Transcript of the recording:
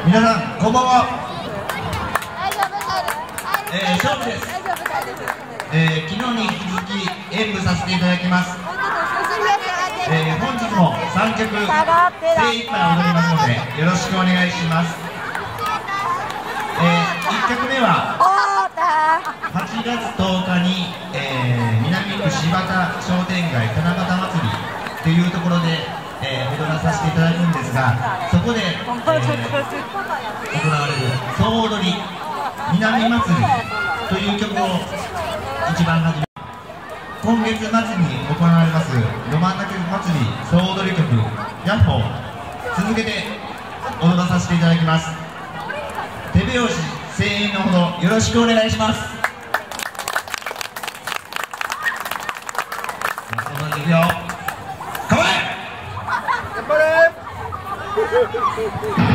皆さんこんばんは。勝負です。昨日に引き続き演舞させていただきます。本日も3曲精一杯踊りますのでよろしくお願いします。1曲目は8月10日に、南区柴田商店街七夕祭りというところで、踊らさせていただくんですが、そこで、行われる総踊り南祭りという曲を一番初め、今月末に行われますど真ん中祭り総踊り曲ヤッホー、続けて踊らさせていただきます。手拍子声援のほどよろしくお願いします。その2秒構え頑張れ